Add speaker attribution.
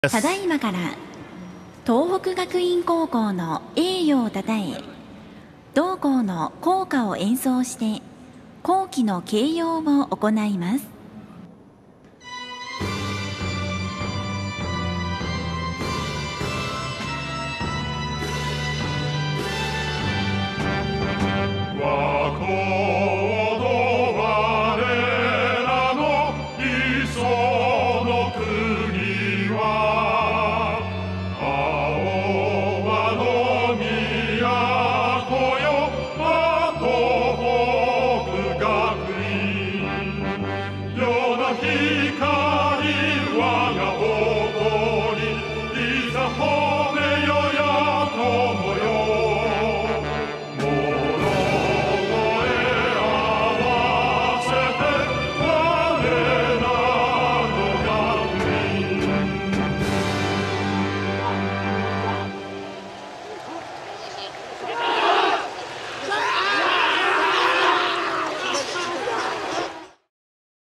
Speaker 1: ただいまから東北学院高校の栄誉をたたえ、同校の校歌を演奏して校旗の掲揚を行います。